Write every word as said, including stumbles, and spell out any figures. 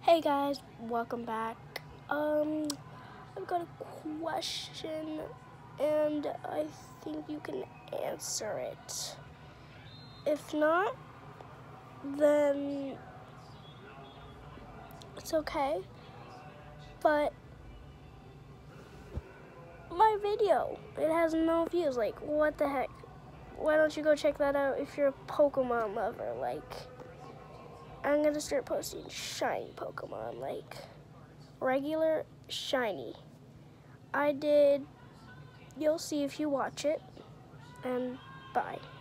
Hey guys, welcome back. Um, I've got a question and I think you can answer it. If not, then it's okay. But my video, it has no views. Like, what the heck? Why don't you go check that out if you're a Pokemon lover? Like, I'm gonna start posting shiny Pokemon, like regular shiny. I did, you'll see if you watch it, and bye.